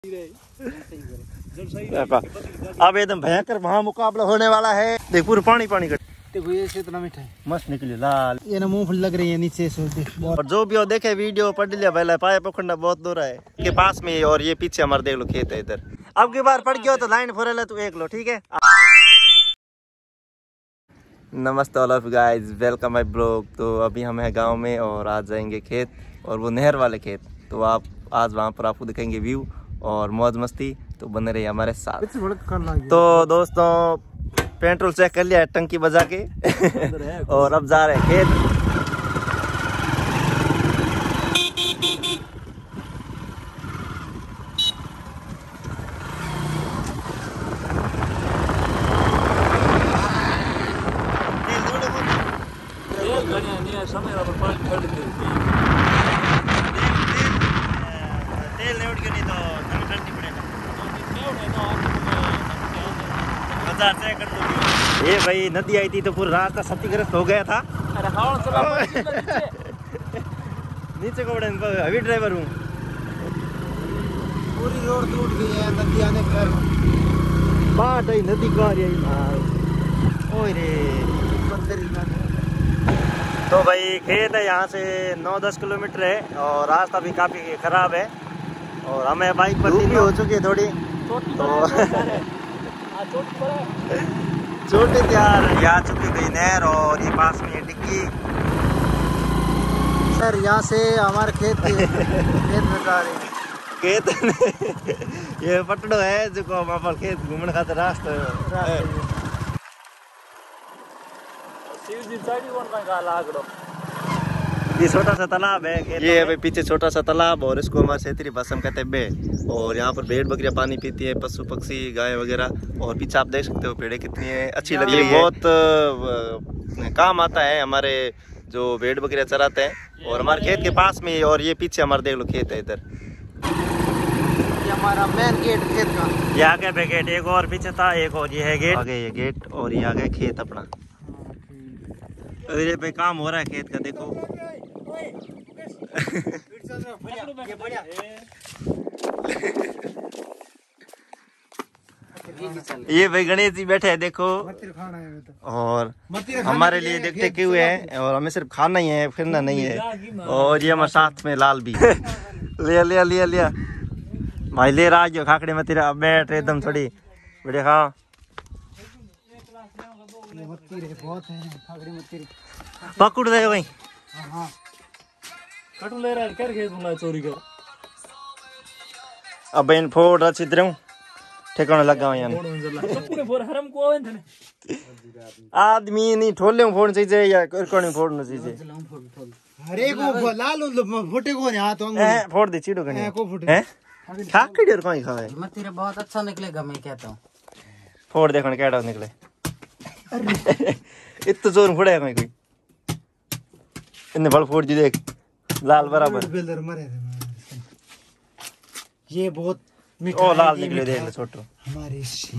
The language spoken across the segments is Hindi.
अब एकदम भयंकर वहाँ मुकाबला होने वाला है। देख पूरा पानी पानी कर देखो ये इतना मीठा है, मस्त निकली लाल। ये ना मूंगफली लग रही है नीचे से। और जो भी हो देखे वीडियो पढ़ लिया पहले, पाया पखंडा बहुत दूर है के पास में, और ये पीछे हमारे देख लो खेत है इधर। अब की बार पड़ गया तो लाइन फोर है, तू एक लो ठीक है। नमस्ते all of guys, welcome my blog. तो अभी हम है गांव में और आज जाएंगे खेत, और वो नहर वाले खेत। तो आप आज वहां पर आपको दिखाएंगे व्यू और मौज मस्ती, तो बने रहिए हमारे साथ। तो दोस्तों पेट्रोल चेक कर लिया है टंकी बजा के और अब जा रहे हैं खेत। ये भाई नदी आई थी तो पूरा रास्ता क्षतिग्रस्त हो गया था। अरे नीचे को अभी ड्राइवर हूँ। पूरी रोड टूट गई है नदी आने पर। बात आई नदी को आ रही है। ओए रे तो भाई खेत है यहाँ से 9-10 किलोमीटर है, और रास्ता भी काफी खराब है, और हमें बाइक पर भी हो चुकी है थोड़ी। तो छोटे तैयार आ चुकी गई नहर, और ये पास में ये डिग्गी। सर यहाँ से हमारे खेत में जा रहे हैं। खेत ये पटड़ो है जो को हम खेत घूमने खातिर रास्ता है। ये छोटा सा तालाब है, ये है भाई पीछे छोटा सा तालाब, और इसको हमारे क्षेत्रीय भाषा में कहते हैं बे। और यहाँ पर भेड़ बकरियां पानी पीती है, पशु पक्षी गाय वगैरह। और पीछे आप देख सकते हो पेड़े कितनी है, अच्छी लग रही है। बहुत काम आता है हमारे जो भेड़ बकरियां चराते हैं, और हमारे खेत के पास में। और ये पीछे हमारे देख लो खेत है इधर, ये हमारा मेन गेट खेत का। ये आगे पे गेट एक और पीछे था, एक और ये है गेट आगे, ये गेट, और ये आगे खेत अपना। ये पे काम हो रहा है खेत का, देखो। ये भाई गणेश जी बैठे हैं देखो, और हमारे लिए देखते क्यों हुए हैं, और हमें सिर्फ खाना ही है, फिरना नहीं है। और ये हमारे साथ में लाल भी लिया लिया लिया लिया भाई, ले रहा जो खाकड़े में तेरा बैठ एकदम थोड़ी बढ़िया। खा पकड़ दे भाई, ले रहा कर चोरी कर। अब इन फोड़ अच्छी तरह ठिकाने लगा यानी आदमी नहीं ठोले फोड़ना चाहिए या कोने फोड़ना चाहिए। अरे को लाल फोटे को हाथ फोड़ दे चीड़ो कने हैं खाकड़ी और कोई खाए मत तेरा बहुत अच्छा निकलेगा, मैं कहता हूं। फोड़ देखो केड़ा निकले। इतना जोर फोड़े कोई कोई इन्ने बल फोड़ जी देख लाल बराबर। ये बहुत मीठा ओ लाल निकले देख ले छोटो हमारे से।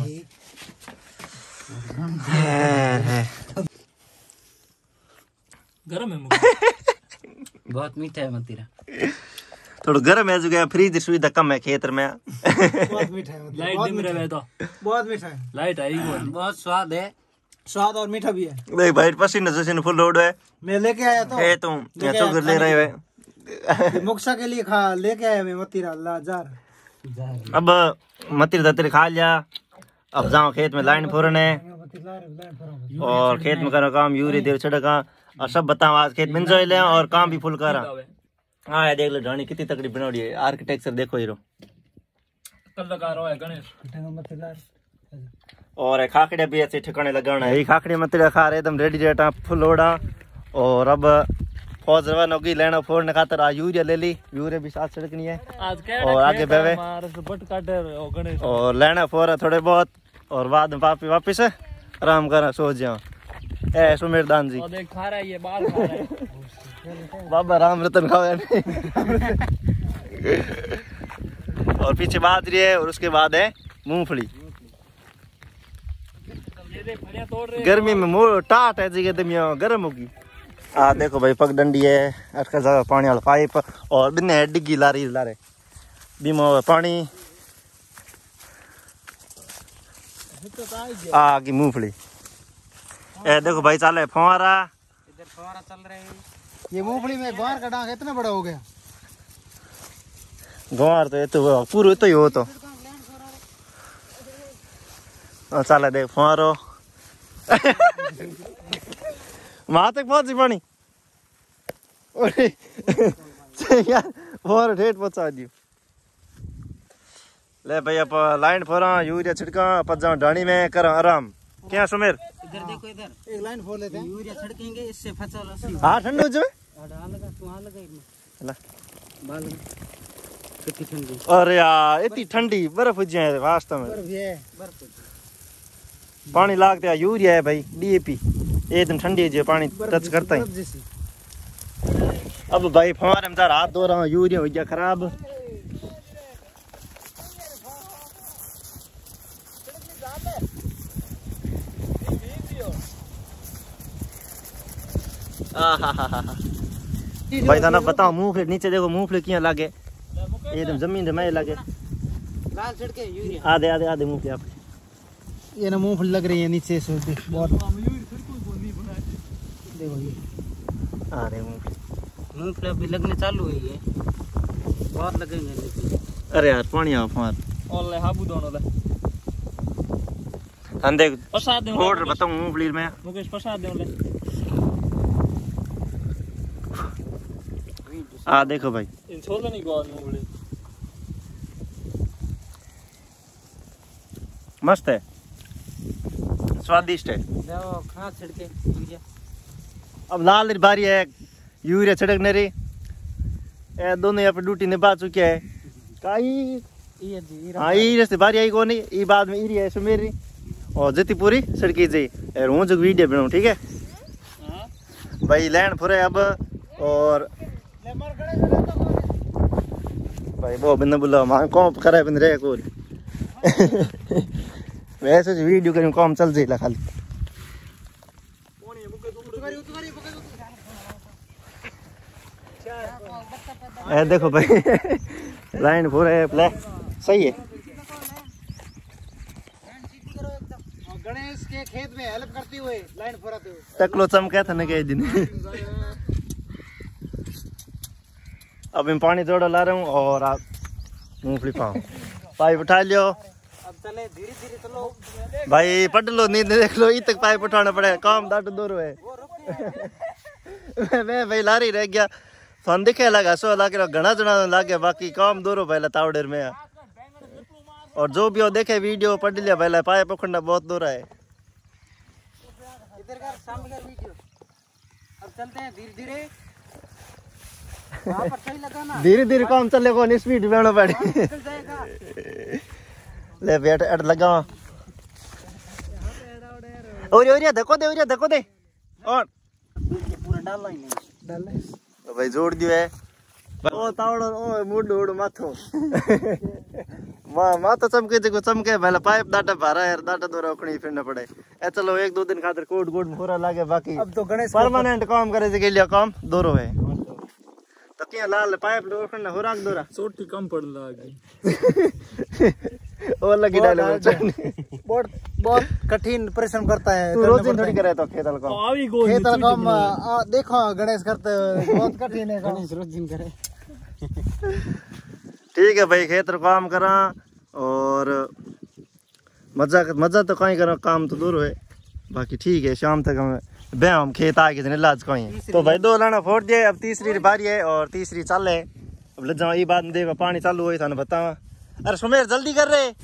गरम है बहुत मीठा है मतीरा, थोड़ा गर्म है, जो गया फ्रिज सुविधा कम है खेतर में। बहुत मीठा है, लाइट दिम रहे तो बहुत मीठा है, लाइट आई बहुत स्वाद है, स्वाद और मीठा भी है। देख भाई पसीना जैसे फुल लोड है, मैं लेके आया तो ए तुम या चोगर ले रहे हो मोक्षा के लिए खा लेके आया मैं मतीरा लाजार। अब मतीरा तेरे खा लिया, अब जाओ खेत में लाइन फोड़ने, और खेत में करो काम, यूरी देर छिड़का, और सब बताओ आज खेत में एंजॉय ले, और काम भी फुल करा। हाँ देख लो ढाणी कितनी तगड़ी बनाई है, आर्किटेक्चर देखो हीरो कलाकार है गणेश। और खाकड़िया भी ऐसे ठिकाने लगाना है, खाकड़िया मतीरा खा रहे एकदम रेडी रेटा फुल लोड़ा। और अब फौज रवाना होगी लेना फोड़ने खातर, आज यूरिया ले ली, यूरिया भी साथ छिड़कनी है, और आगे बेवे और लेना फोड़ा थोड़े बहुत, और बाद में पापी वापिस आराम करा सो जाओ। ए सुमेरदान जी खा रहा है, ये बाल खा रहा है। बाबा राम रतन खाओ। और पीछे बाजरी है, और उसके बाद है मूंगफली। गर्मी में टाट है जी गर्म होगी। देखो भाई पगडंडी है, अटका पानी वाला पाइप, और बिन्ने डिग्गी ला रही ला रहे बीमा पानी की मूंगफली। ए देखो भाई चाल है फुहारा, इधर फुहारा चल रहे हैं। ये मूंगफली में ग्वार का डांग इतना बड़ा हो गया। ग्वार तो ये तो पूरा तो ही हो तो चल देख फुहारो वहां तक पहुंची पानी यार फुहारो ठेठ पहुंचा दियो। ले भाई आप लाइन फोरा यूरिया छिड़का पजा ढाणी में कर आराम। क्या सुमेर इधर देखो, इधर एक लाइन फोड़ लेते हैं, यूरिया छिड़केंगे इससे फसल। हां ठंडो जो कितनी ठंडी। अरे यार इतनी ठंडी बर्फ हो जाए वास्तव में। बर्फ पानी लागते है यूरिया है भाई डीएपी एकदम ठंडी है जो पानी टच करता है। अब भाई फुहारे में हाथ धो रहा हूँ यूरिया हो गया खराब। भाई थाना बताओ मूंगफली नीचे देखो मूंगफली किया लागे एकदम जमीन में लागे लाल छिड़के यूरिया आधे आधे आधे मूंगफली आप ये ना मूंगफली लग रही है नीचे से बहुत। देखो ये अरे मूंगफली अभी लगने चालू हुई है, बहुत लगेंगे नीचे। अरे यार पानी आ फुहार और ले हाबू दोनों ले हम देख प्रसाद दे ऑर्डर बताऊं मूंगफली में मुकेश प्रसाद दे ले। आ देखो भाई इन छोड़ नहीं गो मूंगफली मस्त है स्वादिष्ट है। जाओ खा छिड़के यूरिया। अब लाल बारी है यूरिया छिड़कने री ए दोनों यहाँ पे ड्यूटी निभा चुके हैं काई। हाँ ई से बारी आई को नहीं ई बाद में ई है सुमेरी और जितनी पूरी सड़की जी हूँ जो वीडियो बनाऊँ ठीक है भाई लैंड फुरे अब। और भाई वो बिंद बुला मां कौन करे बिंद रे कोई वैसे जो वीडियो करूँ काम चल जाएगा खाली। ए देखो भाई लाइन पूरे प्ले सही है। गणेश के खेत में हेल्प करते हुए लाइन फोराते हुए टकलो चमका था ना कई दिन। अब मैं पानी थोड़ा ला रहा हूँ और आप मूंगफली पाओ पाइप उठा लियो। अब चले धीरे धीरे चलो भाई पढ़ लो नींद देख लो तक पाइप उठाना पड़ेगा काम दाट दूर है। मैं भाई लारी रह गया फोन दिखे लगा सो लगे घना जना लागे बाकी काम दूर पहले तावड़ेर में। और जो भी हो देखे वीडियो पढ़ लिया पहले पाइप पकड़ना बहुत दूर है। इधर का सामने का वीडियो अब चलते हैं धीरे धीरे धीरे धीरे काम चले को स्पीड में पड़ी ले बैठ अड़ लगा और धक्को दे और पूरा डालना ही नहीं डालना तो भाई जोड़ दियो है ओ तावड़ो ओ मुंड उड़ माथो माथो चमके देखो चमके पहले पाइप डाटा भरा है डाटा दो रखनी फिरना पड़े ए चलो एक दो दिन खातिर कोट गोट पूरा लागे बाकी अब तो गणेश परमानेंट काम करे के लिए काम दोरो है तो क्या लाल पाइप रखना हो राख दोरा छोटी कम पड़ लागी ओ लगी डाले बहुत बहुत कठिन परिश्रम करता है। तू रोज दिन थोड़ी करे तो खेतल काम देखो गणेश करते बहुत कठिन है गणेश रोज दिन करे। ठीक है भाई खेतर काम करा और मजा तो कहीं करा काम तो दूर है बाकी ठीक है शाम तक हम हम खेत आ गए लाज कहीं। तो भाई दो लाना फोड़ दिए अब तीसरी बारी है और तीसरी चल है अब ले जाओ ये बात में देखो पानी चालू हुई थाने बतावा। अरे सुमेर जल्दी कर रहे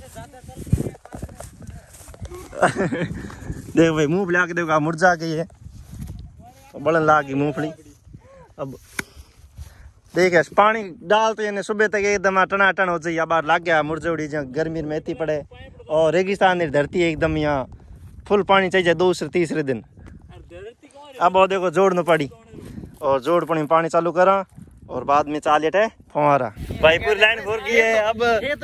देख भाई मूंगफली आके देखो मुरझा गई है बड़न लागी मूंगफली। अब देख पानी डालते सुबह तक एकदम टनाटन हो जाए बाहर लग गया मुरझोड़ी जहाँ गर्मी में इतनी पड़े और रेगिस्तान धरती है एकदम यहाँ फुल पानी चाहिए दूसरे तीसरे दिन। अब वो देखो जोड़ना पड़ी और जोड़ पड़ी पानी चालू करा और बाद में चालियट है फुहारा भाई पूरी लाइन भर गई है। अब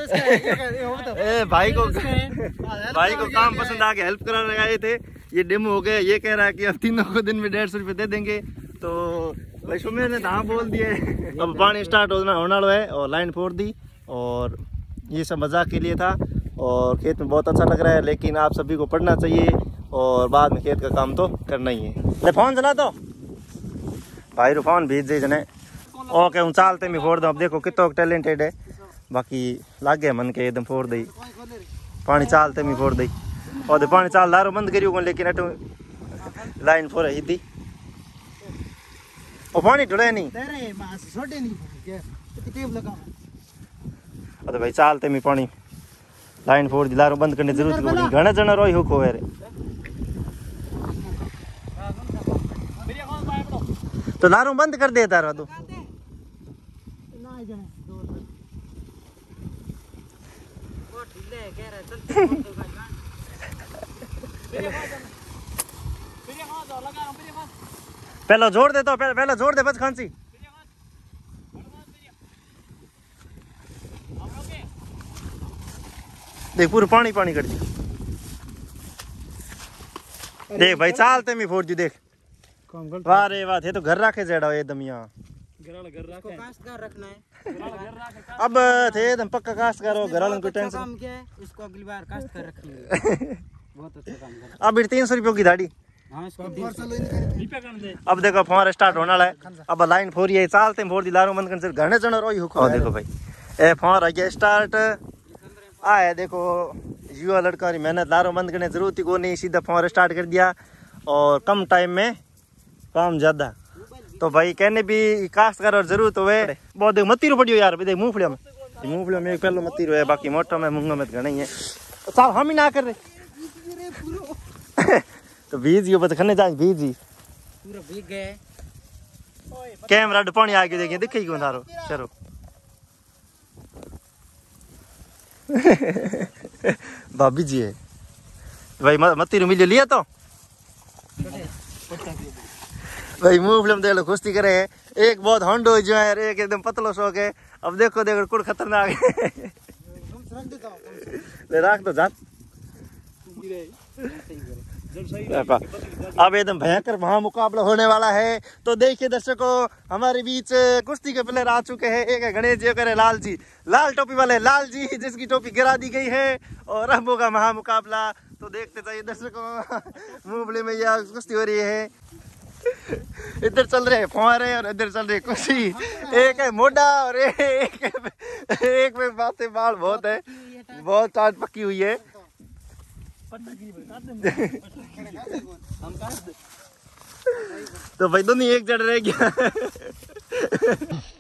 ए भाई को काम पसंद आ गया हेल्प कराने आए थे ये डेमो हो गया ये कह रहा है कि अब तीनों को दिन में 150 रुपये दे देंगे तो भाई सुमेर ने हाँ बोल दिए। अब पानी स्टार्ट होना है और लाइन फोड़ दी और ये सब मजाक के लिए था और खेत में बहुत अच्छा लग रहा है, लेकिन आप सभी को पढ़ना चाहिए और बाद में खेत का काम तो करना ही है। ले फोन चला तो भाई फोन भेज दे जने ओके हूँ चालते मैं फोड़ दूँ। अब देखो कितना टैलेंटेड है, बाकी लाग गया मन के एकदम फोड़ दी पानी चालते मैं फोड़ दी और पानी चाल दारू बंद करियो, लेकिन अटो लाइन फोड़ ही थी और पानी ढुले नहीं। अरे भाई चालते मैं पानी लाइन फोड़ दी, लारू बंद करने की जरूरत नहीं, घना जना रोई हुक हो रे तो लारू बंद कर दे तारा तो पहला जोड़ दे तो पहला जोड़ दे बस खांसी देख पूरा पानी पानी कर दी। देख भाई चालते मैं फोड़ दी देख वाह रे वाह थे तो घर रखे जेड़ा एकदम यहाँ रखना है अब थे एकदम पक्का कास्ट करो घर वालों को टेंशन काम क्या है, इसको अगली बार कास्ट कर रखेंगे। बहुत अच्छा काम कर। अब 300 रुपये की दाढ़ी। हाँ, इसको अब देखो फुहारा स्टार्ट होने वाला है, अब लाइन फोरी है चालते फोड़ दी लारू बंद कर घने चढ़ रोई हुको। देखो भाई ए फुहारा गया स्टार्ट आया, देखो युवा लड़का की मेहनत लारू बंद करने जरूरत ही को नहीं, सीधा फुहारा स्टार्ट कर दिया और कम टाइम में काम ज्यादा। तो भाई कहने भी काश्त कर और जरूरत हो बहुत देख मत्ती रो पड़ियो यार, देख मूंगफलिया में एक पहलो मत्ती रो है, बाकी मोटा में मूंगा में घना ही है। चल हम ही ना कर रहे तो बीज यो बता खने जाए बीज पूरा भीग गए। कैमरा पानी आ गया देखिए दिखे क्यों थारो चलो भाभी जी है भाई मत्ती रो मिल लिया तो भाई मुंह फिल्म देख लो कुश्ती करे है, एक बहुत हंड हो जो है, एक एकदम पतलो शौक है। अब देखो देखो कुड़ खतरनाक है ले रख दो जान अब एकदम भयंकर महामुकाबला होने वाला है। तो देखिए दर्शकों हमारे बीच कुश्ती के प्लेयर आ चुके हैं, एक है गणेश जी करे लाल जी, लाल टोपी वाले लाल जी जिसकी टोपी गिरा दी गई है और अब होगा महामुकाबला। तो देखते चाहिए दर्शकों मुंबई में यह कुश्ती हो रही है, इधर चल रहे फुहारे और इधर चल रहे कुश्ती, एक है मोटा और एक में बातें बाल बहुत है, बहुत चाट पक्की हुई है। तो भाई दोनों एक जड़ रह गया